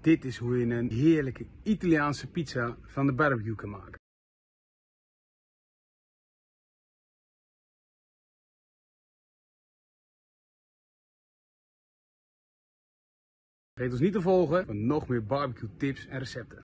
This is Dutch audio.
Dit is hoe je een heerlijke Italiaanse pizza van de barbecue kan maken. Vergeet ons niet te volgen voor nog meer barbecue tips en recepten.